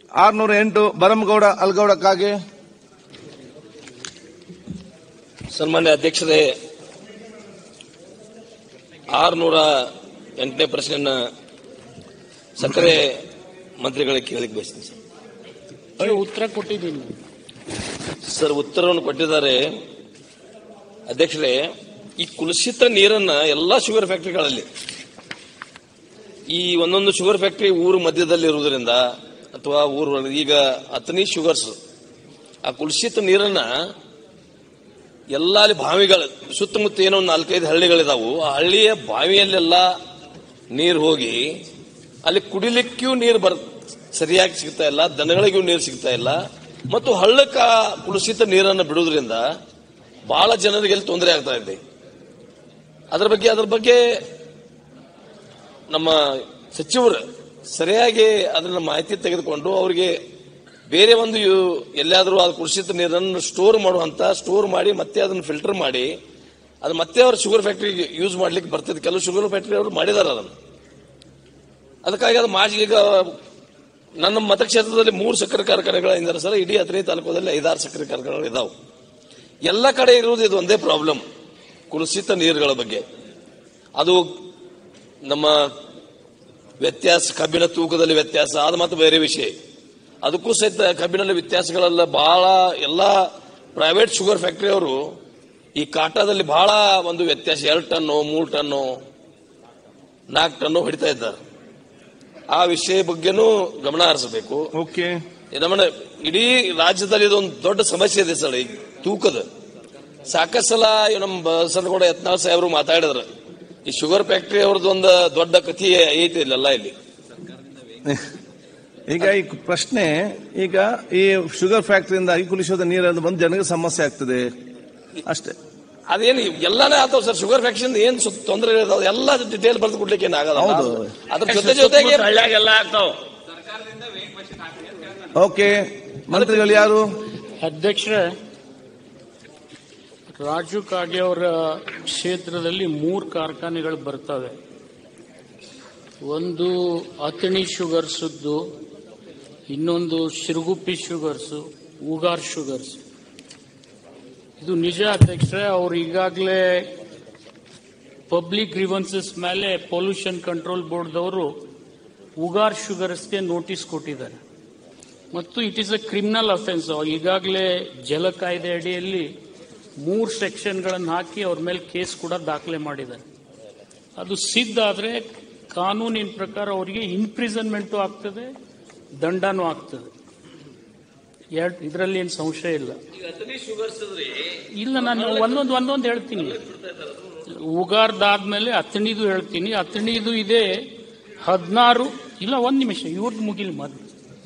608 ಬರಮಗೌಡ ಅಲ್ಗೌಡ ಕಾಗೆ. ಸನ್ಮಾನ್ಯ ಅಧ್ಯಕ್ಷರೇ, 608ನೇ ಪ್ರಶ್ನೆಯನ್ನ ಸಕ್ಕರೆ ಮಂತ್ರಿಗಳಿಗೆ ಕೇಳಲಿಕ್ಕೆ ಬಯಸ್ತೀನಿ ಸರ್. ಉತ್ತರ ಕೊಟ್ಟಿದ್ದೀನಿ ಸರ್, ಉತ್ತರವನ್ನು ಕೊಟ್ಟಿದ್ದಾರೆ. ಅಧ್ಯಕ್ಷರೇ, ಈ ಕುಲುಷಿತ ನೀರನ್ನ ಎಲ್ಲಾ ಶುಗರ್ ಫ್ಯಾಕ್ಟರಿಗಳಲ್ಲಿ, ಈ ಒಂದೊಂದು ಶುಗರ್ ಫ್ಯಾಕ್ಟರಿ ಊರು ಮಧ್ಯದಲ್ಲಿ ಇರುವುದರಿಂದ ಅಥವಾ ಊರು ಈಗ ಅತನಿ ಶುಗರ್ಸ್ ಆ ಕುಲುಷಿತ ನೀರನ್ನ ಎಲ್ಲ ಬಾವಿಗಳ ಸುತ್ತಮುತ್ತ ಏನೋ 4-5 ಹಳ್ಳಿಗಳಿದಾವು. ಆ ಹಳ್ಳಿಯ ಬಾವಿಯಲ್ಲೆಲ್ಲ ನೀರು ಹೋಗಿ ಅಲ್ಲಿ ಕುಡಿಲಿಕ್ಕೂ ನೀರು ಸರಿಯಾಗಿ ಸಿಗ್ತಾ ಇಲ್ಲ, ದನಗಳಿಗೂ ನೀರು ಸಿಗ್ತಾ ಇಲ್ಲ. ಮತ್ತು ಹಳ್ಳಕ್ಕ ಕುಲುಷಿತ ನೀರನ್ನು ಬಿಡುವುದರಿಂದ ಬಹಳ ಜನರಿಗೆ ಎಲ್ಲಿ ತೊಂದರೆ ಆಗ್ತಾ ಇದೆ. ಅದರ ಬಗ್ಗೆ ನಮ್ಮ ಸಚಿವರು ಸರಿಯಾಗಿ ಅದನ್ನ ಮಾಹಿತಿ ತೆಗೆದುಕೊಂಡು ಅವರಿಗೆ ಬೇರೆ ಒಂದು ಎಲ್ಲಾದರೂ ಆ ಕುಲುಷಿತ ನೀರನ್ನು ಸ್ಟೋರ್ ಮಾಡಿ ಮತ್ತೆ ಅದನ್ನು ಫಿಲ್ಟರ್ ಮಾಡಿ ಅದು ಮತ್ತೆ ಅವ್ರ ಶುಗರ್ ಫ್ಯಾಕ್ಟರಿಗೆ ಯೂಸ್ ಮಾಡ್ಲಿಕ್ಕೆ ಬರ್ತದೆ. ಕೆಲವು ಶುಗರ್ ಫ್ಯಾಕ್ಟರಿ ಅವರು ಮಾಡಿದಾರೆ ಅದನ್ನು. ಅದಕ್ಕಾಗಿ ಅದು ಈಗ ನನ್ನ ಮತಕ್ಷೇತ್ರದಲ್ಲಿ 3 ಸಕ್ಕರೆ ಕಾರ್ಖಾನೆಗಳಿದ್ದಾರೆ ಸರ್. ಇಡೀ ಅತನಿ ತಾಲೂಕಲ್ಲಿ 5-6 ಸಕ್ಕರೆ ಕಾರ್ಖಾನೆಗಳು ಇದಾವೆ. ಎಲ್ಲ ಕಡೆ ಇರುವುದು ಇದು ಒಂದೇ ಪ್ರಾಬ್ಲಮ್, ಕುಲುಷಿತ ನೀರುಗಳ ಬಗ್ಗೆ. ಅದು ನಮ್ಮ ವ್ಯತ್ಯಾಸ, ಕಬ್ಬಿನ ತೂಕದಲ್ಲಿ ವ್ಯತ್ಯಾಸ, ಅದು ಮತ್ತೆ ಬೇರೆ ವಿಷಯ. ಅದಕ್ಕೂ ಸಹಿತ ಕಬ್ಬಿನಲ್ಲಿ ವ್ಯತ್ಯಾಸಗಳೆಲ್ಲ ಬಹಳ. ಎಲ್ಲ ಪ್ರೈವೇಟ್ ಶುಗರ್ ಫ್ಯಾಕ್ಟರಿ ಅವರು ಈ ಕಾಟಾದಲ್ಲಿ ಬಹಳ ಒಂದು ವ್ಯತ್ಯಾಸ, 2 ಟನ್ನು 3 ಟನ್ನು 4 ಟನ್ನು ಹೊಡಿತಾ ಇದ್ದಾರೆ. ಆ ವಿಷಯ ಬಗ್ಗೆನೂ ಗಮನ ಹರಿಸಬೇಕು. ನಮ್ಮ ಇಡೀ ರಾಜ್ಯದಲ್ಲಿ ಇದೊಂದು ದೊಡ್ಡ ಸಮಸ್ಯೆ ಇದೆ ಸರ್, ಈ ತೂಕದ. ಸಾಕಷ್ಟು ಸಲ ನಮ್ಮ ಬಸನಗೌಡ ಯತ್ನಾಳ್ ಸಾಹೇಬರು ಮಾತಾಡಿದ್ರು, ಈ ಶುಗರ್ ಫ್ಯಾಕ್ಟರಿ ಅವ್ರದ್ದು ಒಂದು ದೊಡ್ಡ ಕಥೆ ಐತಿ ಇಲ್ಲೆಲ್ಲ ಇಲ್ಲಿ. ಈಗ ಈ ಪ್ರಶ್ನೆ, ಈಗ ಈ ಶುಗರ್ ಫ್ಯಾಕ್ಟರಿಯಿಂದ ಈ ಕುಲುಷಿತ ನೀರನ್ನು ಬಂದು ಜನರಿಗೆ ಸಮಸ್ಯೆ ಆಗ್ತದೆ ಅಷ್ಟೇ. ಅದೇನು ಎಲ್ಲಾನೇ ಆಗ್ತಾವ ಸರ್. ಶುಗರ್ ಫ್ಯಾಕ್ಟರಿಯಿಂದ ಏನ್ ತೊಂದರೆ ಇದಾವೆ ಎಲ್ಲ ಡಿಟೇಲ್ ಬರೆದು ಕೊಡ್ಲಿಕ್ಕೆ ಏನಾಗಲ್ಲ. ಅದ್ರ ಜೊತೆಗೆ ಎಲ್ಲ ಆಗ್ತಾವ. ಓಕೆ, ಮಂತ್ರಿಗಳು ಯಾರು? ಅಧ್ಯಕ್ಷರೇ, ರಾಜು ಕಾಗೆ ಅವರ ಕ್ಷೇತ್ರದಲ್ಲಿ 3 ಕಾರ್ಖಾನೆಗಳು ಬರ್ತವೆ. ಒಂದು ಅತನಿ ಶುಗರ್ಸ್ದು, ಇನ್ನೊಂದು ಶಿರಗುಪ್ಪಿ ಶುಗರ್ಸ್, ಉಗಾರ್ ಶುಗರ್ಸ್. ಇದು ನಿಜ ಅಧ್ಯಕ್ಷರೇ. ಅವರು ಈಗಾಗಲೇ ಪಬ್ಲಿಕ್ ಗ್ರೀವೆನ್ಸಸ್ ಮೇಲೆ ಪೊಲ್ಯೂಷನ್ ಕಂಟ್ರೋಲ್ ಬೋರ್ಡ್ದವರು ಉಗಾರ್ ಶುಗರ್ಸ್ಗೆ ನೋಟಿಸ್ ಕೊಟ್ಟಿದ್ದಾರೆ. ಮತ್ತು it is a criminal offence. ಈಗಾಗಲೇ ಜಲ ಕಾಯ್ದೆ ಅಡಿಯಲ್ಲಿ 3 ಸೆಕ್ಷನ್ಗಳನ್ನು ಹಾಕಿ ಅವ್ರ ಮೇಲೆ ಕೇಸ್ ಕೂಡ ದಾಖಲೆ ಮಾಡಿದ್ದಾರೆ. ಅದು ಸಿದ್ಧ ಆದರೆ ಕಾನೂನಿನ ಪ್ರಕಾರ ಅವರಿಗೆ ಇಂಪ್ರಿಸನ್ಮೆಂಟು ಆಗ್ತದೆ, ದಂಡನೂ ಆಗ್ತದೆ. ಇದರಲ್ಲಿ ಏನು ಸಂಶಯ ಇಲ್ಲ. ಇಲ್ಲ, ನಾನು ಒಂದೊಂದು ಹೇಳ್ತೀನಿ. ಉಗಾರ್ದಾದ್ಮೇಲೆ ಅತಣಿದು ಹೇಳ್ತೀನಿ. ಅತಣಿದು ಇದೆ 16, ಇಲ್ಲ ಒಂದು ನಿಮಿಷ, ಇವ್ರದ್ದು ಮುಗಿಲಿ ಮೊದಲು.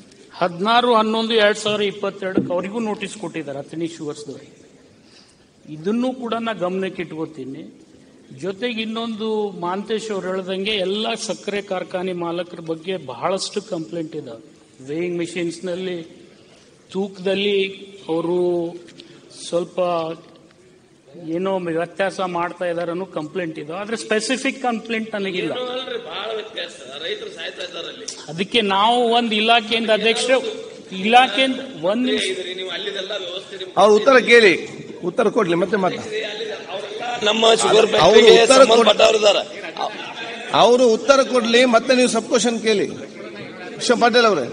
16/11/2022 ಅವರಿಗೂ ನೋಟಿಸ್ ಕೊಟ್ಟಿದ್ದಾರೆ ಅತನಿ ಶುಗರ್ಸ್ದವ್ರಿಗೆ. ಇದನ್ನೂ ಕೂಡ ನಾ ಗಮನಕ್ಕೆ ಇಟ್ಕೋತೀನಿ. ಜೊತೆಗೆ ಇನ್ನೊಂದು, ಮಾಂತೇಶ್ ಅವ್ರು ಹೇಳ್ದಂಗೆ ಎಲ್ಲ ಸಕ್ಕರೆ ಕಾರ್ಖಾನೆ ಮಾಲಕರ ಬಗ್ಗೆ ಬಹಳಷ್ಟು ಕಂಪ್ಲೇಂಟ್ ಇದಾವೆ. ವೇಯಿಂಗ್ ಮೆಷಿನ್ಸ್ನಲ್ಲಿ ತೂಕದಲ್ಲಿ ಅವರು ಸ್ವಲ್ಪ ಏನೋ ವ್ಯತ್ಯಾಸ ಮಾಡ್ತಾ ಇದಾರೆ ಅನ್ನೋ ಕಂಪ್ಲೇಂಟ್ ಇದಾವೆ. ಆದ್ರೆ ಸ್ಪೆಸಿಫಿಕ್ ಕಂಪ್ಲೇಂಟ್ ನನಗಿಲ್ಲ. ಅದಕ್ಕೆ ನಾವು ಒಂದು ಇಲಾಖೆಯಿಂದ, ಅಧ್ಯಕ್ಷರೇ ಇಲಾಖೆಯಿಂದ ಒಂದು ಅವ್ರ ಉತ್ತರ ಕೇಳಿ, ಉತ್ತರ ಕೊಡ್ಲಿ ಮತ್ತೆ ನಮ್ಮ ಶುಗರ್ ಅವರು ಉತ್ತರ ಕೊಡ್ಲಿ, ಮತ್ತೆ ನೀವು ಸಬ್ ಕ್ವಶನ್ ಕೇಳಿ. ವಿಶ್ವ ಪಾಟೀಲ್ ಅವರೇ,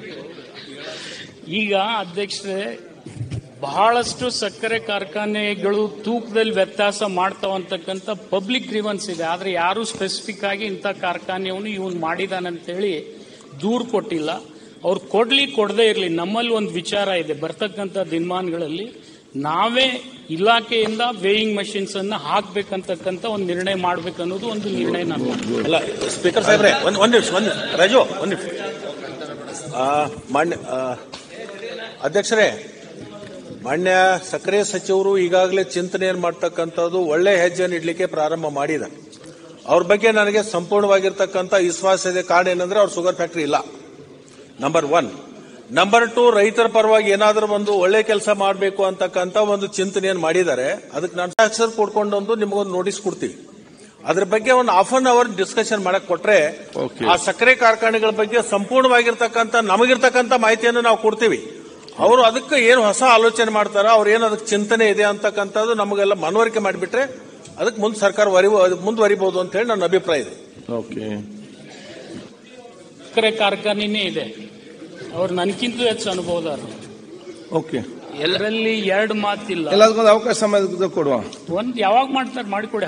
ಈಗ ಅಧ್ಯಕ್ಷರೇ, ಬಹಳಷ್ಟು ಸಕ್ಕರೆ ಕಾರ್ಖಾನೆಗಳು ತೂಕದಲ್ಲಿ ವ್ಯತ್ಯಾಸ ಮಾಡ್ತಾವಂತಕ್ಕಂಥ ಪಬ್ಲಿಕ್ ಗ್ರೀವೆನ್ಸ್ ಇದೆ. ಆದ್ರೆ ಯಾರು ಸ್ಪೆಸಿಫಿಕ್ ಆಗಿ ಇಂಥ ಕಾರ್ಖಾನೆಯವನು ಇವನು ಮಾಡಿದಾನಂತೇಳಿ ದೂರು ಕೊಟ್ಟಿಲ್ಲ. ಅವ್ರು ಕೊಡದೇ ಇರಲಿ. ನಮ್ಮಲ್ಲಿ ಒಂದು ವಿಚಾರ ಇದೆ, ಬರ್ತಕ್ಕಂಥ ದಿನಮಾನಗಳಲ್ಲಿ ನಾವೇ ಇಲಾಖೆಯಿಂದ ವೇಯಿಂಗ್ ಮಷಿನ್ಸ್ ಅನ್ನ ಹಾಕ್ಬೇಕಂತಕ್ಕಂಥ ಒಂದು ನಿರ್ಣಯ ಮಾಡ್ಬೇಕನ್ನೋದು ಒಂದು ನಿರ್ಣಯ ನಾನು. ಅಲ್ಲ ಸ್ಪೀಕರ್ ಸಾಹೇಬ್ರೆ, ಒಂದು ರಾಜು ಒಂದು ನಿಮಿಷ. ಮಾನ್ಯ ಅಧ್ಯಕ್ಷರೇ, ಮಾನ್ಯ ಸಕ್ಕರೆ ಸಚಿವರು ಈಗಾಗಲೇ ಚಿಂತನೆಯನ್ನು ಮಾಡ್ತಕ್ಕಂಥದ್ದು ಒಳ್ಳೆ ಹೆಜ್ಜೆಯನ್ನು ಇಡ್ಲಿಕ್ಕೆ ಪ್ರಾರಂಭ ಮಾಡಿದ. ಅವ್ರ ಬಗ್ಗೆ ನನಗೆ ಸಂಪೂರ್ಣವಾಗಿರ್ತಕ್ಕಂಥ ವಿಶ್ವಾಸ ಇದೆ. ಕಾರಣ ಏನಂದ್ರೆ ಅವ್ರ ಶುಗರ್ ಫ್ಯಾಕ್ಟರಿ ಇಲ್ಲ, ನಂಬರ್ 1. ನಂಬರ್ 2, ರೈತರ ಪರವಾಗಿ ಏನಾದರೂ ಒಂದು ಒಳ್ಳೆ ಕೆಲಸ ಮಾಡಬೇಕು ಅಂತಕ್ಕಂಥ ಒಂದು ಚಿಂತನೆಯನ್ನು ಮಾಡಿದ್ದಾರೆ. ಅದಕ್ಕೆ ನಾನು ಅಕ್ಷರ ಕೊಡ್ಕೊಂಡೊಂದು ನಿಮಗೊಂದು ನೋಟಿಸ್ ಕೊಡ್ತೀವಿ. ಅದ್ರ ಬಗ್ಗೆ ಒಂದು ಹಾಫ್ ಅನ್ ಅವರ್ ಡಿಸ್ಕಷನ್ ಮಾಡಕ್ ಕೊಟ್ರೆ ಆ ಸಕ್ಕರೆ ಕಾರ್ಖಾನೆಗಳ ಬಗ್ಗೆ ಸಂಪೂರ್ಣವಾಗಿರ್ತಕ್ಕಂಥ ನಮಗಿರ್ತಕ್ಕಂಥ ಮಾಹಿತಿಯನ್ನು ನಾವು ಕೊಡ್ತೀವಿ. ಅವರು ಅದಕ್ಕೆ ಏನು ಹೊಸ ಆಲೋಚನೆ ಮಾಡ್ತಾರ, ಅವ್ರು ಏನು ಅದಕ್ಕೆ ಚಿಂತನೆ ಇದೆ ಅಂತಕ್ಕಂಥದ್ದು ನಮಗೆಲ್ಲ ಮನವರಿಕೆ ಮಾಡಿಬಿಟ್ರೆ ಅದಕ್ಕೆ ಮುಂದೆ ಸರ್ಕಾರ ಮುಂದುವರಿಬಹುದು ಅಂತ ಹೇಳಿ ನನ್ನ ಅಭಿಪ್ರಾಯ ಇದೆ. ಸಕ್ಕರೆ ಕಾರ್ಖಾನೆನೇ ಇದೆ, ಅವ್ರು ನನಗಿಂತ ಹೆಚ್ಚು ಅನುಭವದಾರರು. ಓಕೆ, ಎಲ್ಲರಲ್ಲಿ ಎರಡು ಮಾತಿಲ್ಲ. ಎಲ್ಲದಕ್ಕೊಂದು ಅವಕಾಶ ಸಮಯ ಕೊಡುವ. ಒಂದ್ ಯಾವಾಗ ಮಾಡ್ತಾರೆ ಮಾಡಿಕೊಡಿ.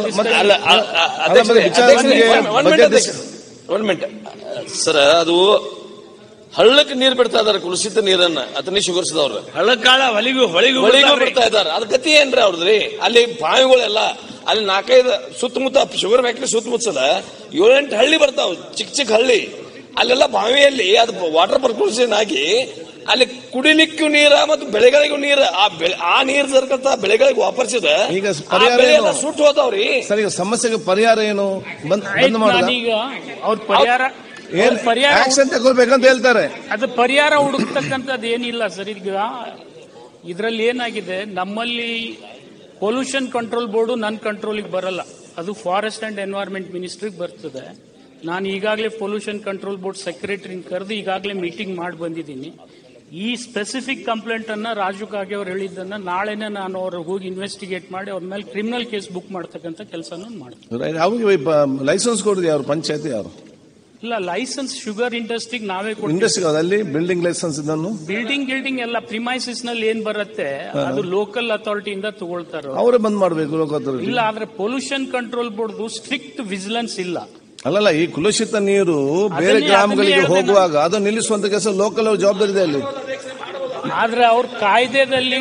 ಸರ್, ಅದು ಹಳ್ಳಕ್ಕೆ ನೀರು ಬಿಡ್ತಾ ಇದಾರೆ, ಕುಲುಷಿತ ನೀರನ್ನ ಅತನಿ ಶುಗರ್ಸ್ದವ್ರು ಹಳ್ಳಕ್ಕಾಳ ಹೊಳಿಗೂ ಬಿಡ್ತಾ ಇದಾರೆ. ಅದ್ ಗತಿ ಏನ್ರಿ ಅವ್ರದ್ರಿ? ಅಲ್ಲಿ ಬಾವಿಗಳೆಲ್ಲ ಅಲ್ಲಿ 4-5 ಸುತ್ತಮುತ್ತ ಶುಗರ್ ಫ್ಯಾಕ್ಟ್ರಿ ಸುತ್ತಮುತ್ತದ 7-8 ಹಳ್ಳಿ ಬರ್ತಾವ, ಚಿಕ್ಕ ಹಳ್ಳಿ. ಅಲ್ಲೆಲ್ಲ ಬಾವಿಯಲ್ಲಿ ಅದು ವಾಟರ್ ಪರ್ಕ್ಯೂಷನ್ ಆಗಿ ಅಲ್ಲಿ ಕುಡಿಲಿಕ್ಕೂ ನೀರ ಮತ್ತು ಬೆಳೆಗಳಿಗೂ ನೀರು, ಆ ನೀರು ಸರ್ಕಂತ ಬೆಳೆಗಳಿಗೆ ವಾಪರ್ಸಿದ ಈಗ ಪರಿಹಾರ ಸುಟ್ಟು ಹೋತಾವ್ರಿ. ಸರ್, ಈಗ ಸಮಸ್ಯೆಗೆ ಪರಿಹಾರ ಏನು? ಈಗ ಅವ್ರ ಪರಿಹಾರ ಆಕ್ಷನ್ ತಗೊಳ್ಬೇಕಂತ ಹೇಳ್ತಾರೆ. ಅದು ಪರಿಹಾರ ಹುಡುಕ್ತಕ್ಕಂಥದ್ದು ಏನಿಲ್ಲ ಸರ್. ಈಗ ಇದರಲ್ಲಿ ಏನಾಗಿದೆ, ನಮ್ಮಲ್ಲಿ ಪೊಲ್ಯೂಷನ್ ಕಂಟ್ರೋಲ್ ಬೋರ್ಡು ನನ್ನ ಕಂಟ್ರೋಲಿಗೆ ಬರಲ್ಲ, ಅದು ಫಾರೆಸ್ಟ್ ಅಂಡ್ ಎನ್ವೈರ್ಮೆಂಟ್ ಮಿನಿಸ್ಟ್ರಿಗೆ ಬರ್ತದೆ. ನಾನು ಈಗಾಗಲೇ ಪೊಲ್ಯೂಷನ್ ಕಂಟ್ರೋಲ್ ಬೋರ್ಡ್ ಸೆಕ್ರೆಟರಿನ ಕರೆದು ಈಗಾಗಲೇ ಮೀಟಿಂಗ್ ಮಾಡಿ ಬಂದಿದ್ದೀನಿ. ಈ ಸ್ಪೆಸಿಫಿಕ್ ಕಂಪ್ಲೇಂಟ್ ಅನ್ನ ರಾಜು ಕಾಗೆ ಅವ್ರು ಹೇಳಿದ್ದನ್ನ ನಾಳೆನೇ ನಾನು ಅವ್ರ ಹೋಗಿ ಇನ್ವೆಸ್ಟಿಗೇಟ್ ಮಾಡಿ ಅವ್ರ ಮೇಲೆ ಕ್ರಿಮಿನಲ್ ಕೇಸ್ ಬುಕ್ ಮಾಡ್ತಕ್ಕಂಥ ಕೆಲಸನೂ ಮಾಡ್ತೀನಿ. ಅವ್ರಿಗೆ ಲೈಸೆನ್ಸ್ ಕೊಡೋದು ಯಾರು? ಪಂಚಾಯತಿ ಯಾರು? ಇಲ್ಲ, ಲೈಸೆನ್ಸ್ ಶುಗರ್ ಇಂಡಸ್ಟ್ರಿಗೆ ನಾವೇ ಇಂಡಸ್ಟ್ರಿ ಅಲ್ಲಿ ಬಿಲ್ಡಿಂಗ್ ಲೈಸೆನ್ಸ್ ಇದನ್ನು ಬಿಲ್ಡಿಂಗ್ ಎಲ್ಲ ಪ್ರಿಮೈಸಿಸ್ ನಲ್ಲಿ ಏನ್ ಬರುತ್ತೆ ಅದು ಲೋಕಲ್ ಅಥಾರಿಟಿಯಿಂದ ತಗೊಳ್ತಾರ, ಅವರೇ ಬಂದ್ ಮಾಡಬೇಕು ಲೋಕಲ್. ಇಲ್ಲ, ಆದ್ರೆ pollution control board strict vigilance ಇಲ್ಲ. ಅಲ್ಲಲ್ಲ, ಈ ಕುಲುಷಿತ ನೀರು ಬೇರೆ ಗ್ರಾಮಗಳಿಗೆ ಹೋಗುವಾಗ ಅದು ನಿಲ್ಲಿಸುವಂತ ಕೆಲಸ ಲೋಕಲ್ ಅವ್ರ ಜವಾಬ್ದಾರಿ ಇದೆ ಅಲ್ಲಿ. ಆದ್ರೆ ಅವ್ರ ಕಾಯ್ದೆದಲ್ಲಿ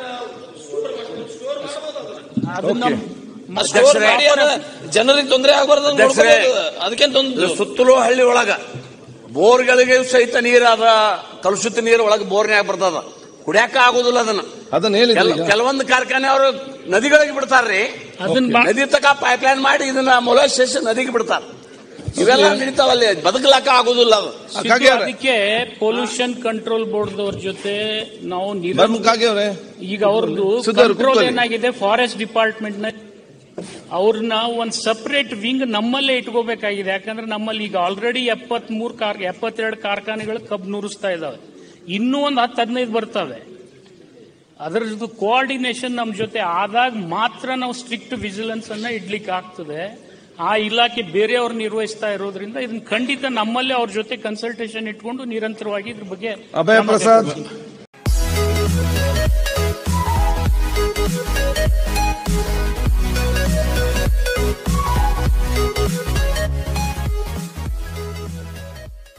ಜನರಿಗೆ ತೊಂದರೆ ಆಗಬಾರ್ದು, ಅದಕ್ಕೆ ಸುತ್ತಲೂ ಹಳ್ಳಿ ಒಳಗ ಬೋರ್ಗಳಿಗೆ ಸಹಿತ ನೀರಾದ ಕಲುಷಿತ ನೀರು ಒಳಗೆ ಬೋರ್ನ್ಯಾಗ ಬರ್ತದ, ಕುಡಿಯಾಕ ಆಗುದಿಲ್ಲ. ಅದನ್ನ ಕೆಲವೊಂದು ಕಾರ್ಖಾನೆ ಅವರು ನದಿಗಳಿಗೆ ಬಿಡ್ತಾರ್ರಿ, ನದಿ ತಕ ಪೈಪ್ಲೈನ್ ಮಾಡಿ ಇದನ್ನ ಮೊಲಾಸೆಸ್ ನದಿಗೆ ಬಿಡ್ತಾರ. ಇವೆಲ್ಲ ನಡೀತಾವಲ್ಲಿ, ಬದುಕಲಾಕ ಆಗುದಿಲ್ಲ. ಅದಕ್ಕೆ ಪೊಲ್ಯೂಷನ್ ಕಂಟ್ರೋಲ್ ಬೋರ್ಡ್ದವ್ರ ಜೊತೆ ನಾವು ಈಗ ಅವ್ರದ್ದು ಕಂಟ್ರೋಲ್ ಏನಾಗಿದೆ, ಫಾರೆಸ್ಟ್ ಡಿಪಾರ್ಟ್ಮೆಂಟ್ ನ ಅವ್ರನ್ನ ಒಂದ್ ಸಪರೇಟ್ ವಿಂಗ್ ನಮ್ಮಲ್ಲೇ ಇಟ್ಕೋಬೇಕಾಗಿದೆ. ಯಾಕಂದ್ರೆ ನಮ್ಮಲ್ಲಿ ಈಗ ಆಲ್ರೆಡಿ 72 ಕಾರ್ಖಾನೆಗಳು ಕಬ್ಬು ನುರಿಸ್ತಾ ಇದಾವೆ, ಇನ್ನೂ ಒಂದು 10-15 ಬರ್ತವೆ. ಅದರದ್ದು ಕೋಆರ್ಡಿನೇಷನ್ ನಮ್ಮ ಜೊತೆ ಆದಾಗ ಮಾತ್ರ ನಾವು ಸ್ಟ್ರಿಕ್ಟ್ ವಿಜಿಲೆನ್ಸ್ ಅನ್ನ ಇಡ್ಲಿಕ್ಕೆ ಆಗ್ತದೆ. ಆ ಇಲಾಖೆ ಬೇರೆಯವ್ರು ನಿರ್ವಹಿಸ್ತಾ ಇರೋದ್ರಿಂದ ಇದನ್ನ ಖಂಡಿತ ನಮ್ಮಲ್ಲೇ ಅವ್ರ ಜೊತೆ ಕನ್ಸಲ್ಟೇಷನ್ ಇಟ್ಕೊಂಡು ನಿರಂತರವಾಗಿ ಇದ್ರ ಬಗ್ಗೆ ಅಭಯ ಪ್ರಸಾದ್